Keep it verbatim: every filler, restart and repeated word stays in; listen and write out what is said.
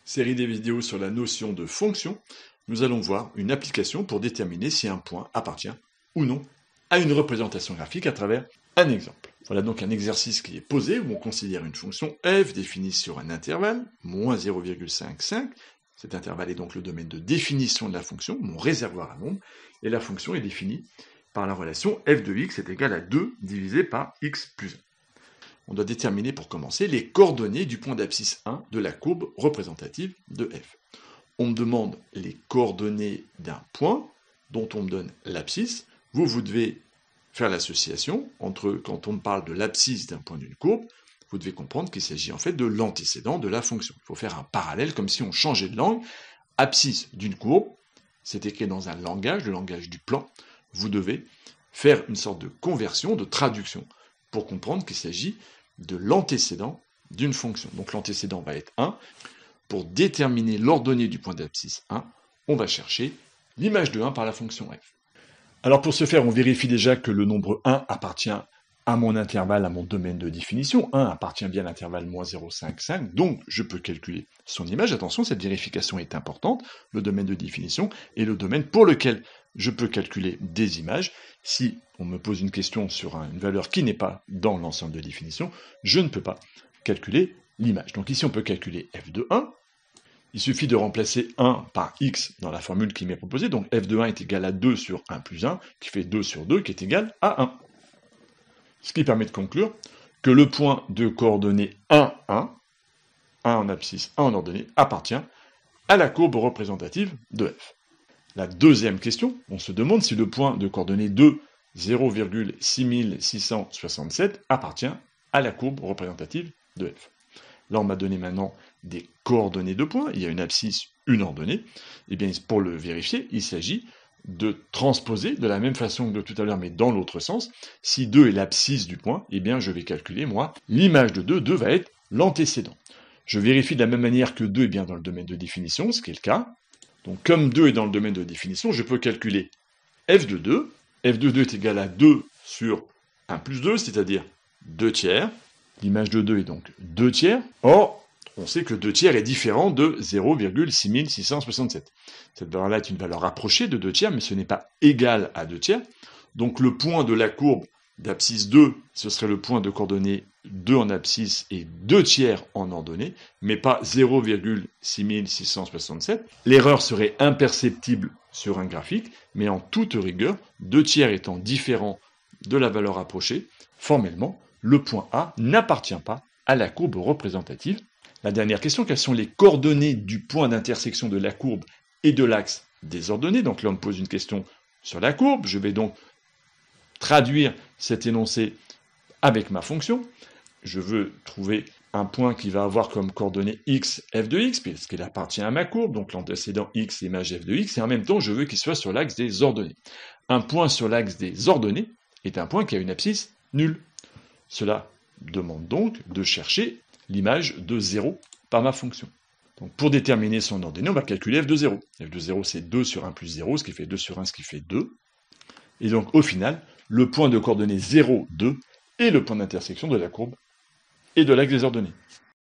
Série des vidéos sur la notion de fonction, nous allons voir une application pour déterminer si un point appartient ou non à une représentation graphique à travers un exemple. Voilà donc un exercice qui est posé où on considère une fonction f définie sur un intervalle, moins zéro virgule cinquante-cinq. Cet intervalle est donc le domaine de définition de la fonction, mon réservoir à nombres, et la fonction est définie par la relation f de x est égal à deux divisé par x plus un. On doit déterminer pour commencer les coordonnées du point d'abscisse un de la courbe représentative de f. On me demande les coordonnées d'un point dont on me donne l'abscisse. Vous, vous devez faire l'association entre, quand on me parle de l'abscisse d'un point d'une courbe, vous devez comprendre qu'il s'agit en fait de l'antécédent de la fonction. Il faut faire un parallèle comme si on changeait de langue. Abscisse d'une courbe, c'est écrit dans un langage, le langage du plan. Vous devez faire une sorte de conversion, de traduction, pour comprendre qu'il s'agit de l'antécédent d'une fonction. Donc l'antécédent va être un. Pour déterminer l'ordonnée du point d'abscisse un, on va chercher l'image de un par la fonction f. Alors pour ce faire, on vérifie déjà que le nombre un appartient à mon intervalle, à mon domaine de définition. un appartient bien à l'intervalle moins zéro virgule cinquante-cinq, donc je peux calculer son image. Attention, cette vérification est importante. Le domaine de définition est le domaine pour lequel je peux calculer des images. Si on me pose une question sur une valeur qui n'est pas dans l'ensemble de définition, je ne peux pas calculer l'image. Donc ici, on peut calculer f de un. Il suffit de remplacer un par x dans la formule qui m'est proposée. Donc f de un est égal à deux sur un plus un, qui fait deux sur deux, qui est égal à un. Ce qui permet de conclure que le point de coordonnées un, un, un en abscisse, un en ordonnée, appartient à la courbe représentative de f. La deuxième question, on se demande si le point de coordonnées deux, zéro virgule six mille six cent soixante-sept appartient à la courbe représentative de f. Là, on m'a donné maintenant des coordonnées de points, il y a une abscisse, une ordonnée. Et bien, pour le vérifier, il s'agit de transposer de la même façon que de tout à l'heure, mais dans l'autre sens. Si deux est l'abscisse du point, eh bien, je vais calculer, moi, l'image de deux. deux va être l'antécédent. Je vérifie de la même manière que deux est bien dans le domaine de définition, ce qui est le cas. Donc, comme deux est dans le domaine de définition, je peux calculer f de deux. f de deux est égal à deux sur un plus deux, c'est-à-dire deux tiers. L'image de deux est donc deux tiers. Or, on sait que deux tiers est différent de zéro virgule six mille six cent soixante-sept. Cette valeur-là est une valeur rapprochée de deux tiers, mais ce n'est pas égal à deux tiers. Donc le point de la courbe d'abscisse deux, ce serait le point de coordonnées deux en abscisse et deux tiers en ordonnée, mais pas zéro virgule six mille six cent soixante-sept. L'erreur serait imperceptible sur un graphique, mais en toute rigueur, deux tiers étant différent de la valeur rapprochée, formellement, le point A n'appartient pas à la courbe représentative. La dernière question, quelles sont les coordonnées du point d'intersection de la courbe et de l'axe des ordonnées? Donc là, on me pose une question sur la courbe. Je vais donc traduire cet énoncé avec ma fonction. Je veux trouver un point qui va avoir comme coordonnée x, f de x, puisqu'il appartient à ma courbe, donc l'antécédent x, l'image f de x, et en même temps, je veux qu'il soit sur l'axe des ordonnées. Un point sur l'axe des ordonnées est un point qui a une abscisse nulle. Cela demande donc de chercher l'image de zéro par ma fonction. Donc pour déterminer son ordonnée, on va calculer f de zéro. f de zéro, c'est deux sur un plus zéro, ce qui fait deux sur un, ce qui fait deux. Et donc au final, le point de coordonnées zéro, deux est le point d'intersection de la courbe et de l'axe des ordonnées.